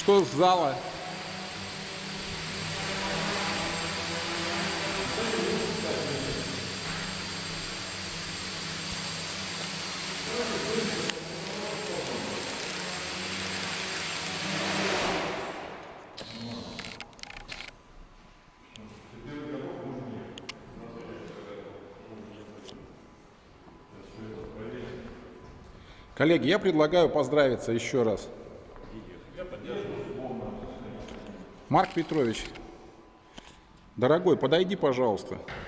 Что с зала? Коллеги, я предлагаю поздравиться еще раз. Марк Петрович, дорогой, подойди, пожалуйста.